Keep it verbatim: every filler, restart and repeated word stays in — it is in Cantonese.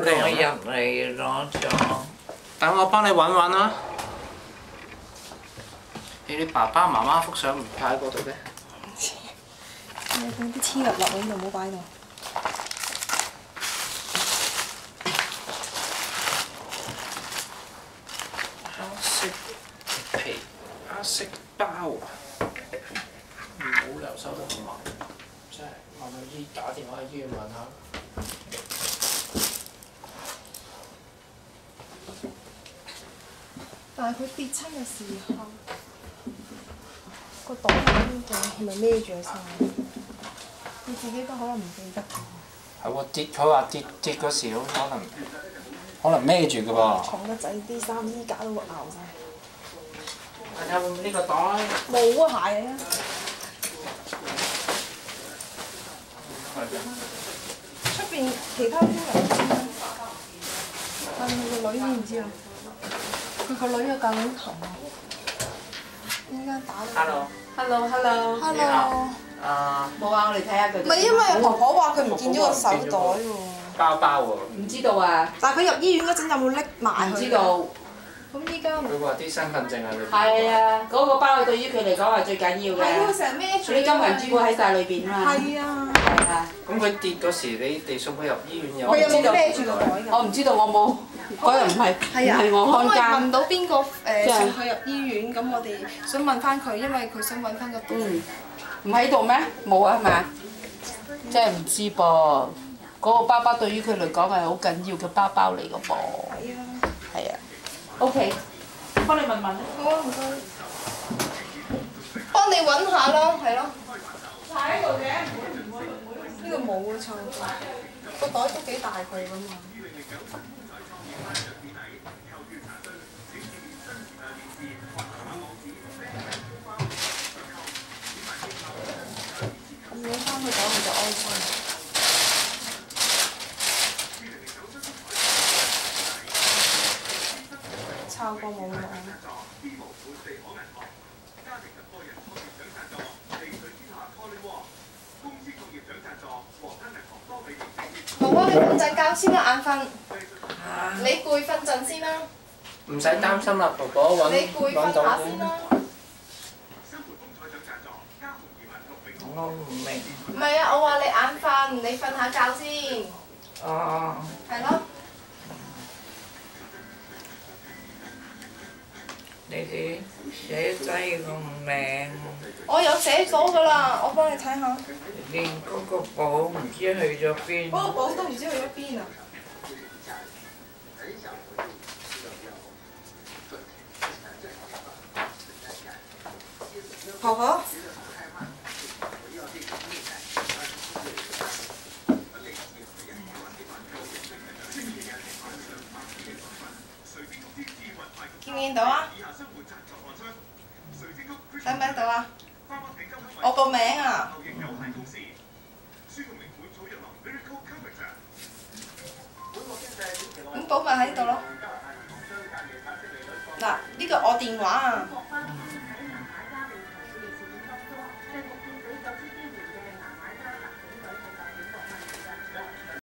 我入嚟攞咗。 等我幫你揾揾啦。你啲爸爸媽媽幅相唔擺喺嗰度嘅？ 你等啲黐粒粒喺度，唔好擺喺度。 黑色皮，黑色包啊！唔好理由收得咁慢，真係問下醫打電話去醫院問下。 但係佢跌親嘅時候，個袋喺邊度？係咪孭住晒？佢自己都可能唔記得。 係喎，跌佢話跌跌嗰時可能可能孭住嘅噃。 重得滯，啲衫衣架都會咬晒。 睇下會唔會呢個袋？ 冇啊，鞋啊！出邊其他工人知啦，但係佢個女知唔知啊？佢個女有教緊琴啊！點解打到 Hello，Hello，Hello。 Hello。 啊。 冇啊，我哋睇下佢。 唔係因為婆婆話佢唔見咗個手袋喎。 包包喎。 唔知道啊。 但係佢入醫院嗰陣有冇拎埋唔知道。 咁依家佢話啲身份證喺裏邊。 係啊，嗰個包對於佢嚟講係最緊要嘅。 係喎，成日孭住。 啲金銀珠寶喺晒裏邊啊嘛。 係啊。 係啊。 咁佢跌嗰時，你哋送佢入醫院有？ 佢有冇孭住個袋㗎？ 我唔知道，我冇。嗰日唔係唔係我看可唔可以問更。 到邊個誒送佢入醫院？咁我哋想問翻佢，因為佢想揾翻個袋。 嗯。唔喺度咩？冇啊，係咪？真係唔知噃。嗰個包包對於佢嚟講係好緊要嘅包包嚟嘅噃。 係啊。 係啊。OK。幫你問問啦。 好啊，唔該。幫你揾下咯，係咯。 喺度嘅。 呢個冇啊，錯。個袋都幾大佢㗎嘛。咁攞翻去袋我就安心。抄過冇用。婆婆，你瞓陣覺先啦，眼瞓。你攰瞓陣先啦。 唔使擔心啦，婆婆揾你攰瞓下先啦。 我唔明。 唔係啊，我話你眼瞓，你瞓下覺先。 哦。 係咯。 你哋寫劑咁靚， 我有寫咗㗎啦，我幫你睇下。 連嗰個簿唔知去咗邊。 嗰個簿都唔知去咗邊啊！婆婆。見唔見到啊？睇唔睇到啊？我個名啊！咁簿咪喺度咯。嗱，呢個我電話啊。